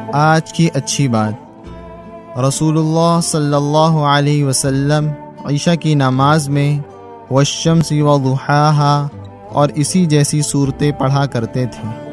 आज की अच्छी बात, रसूलुल्लाह सल्लल्लाहु अलैहि वसल्लम ईशा की नमाज में वश्शम्सी व दुहाहा और इसी जैसी सूरतें पढ़ा करते थे।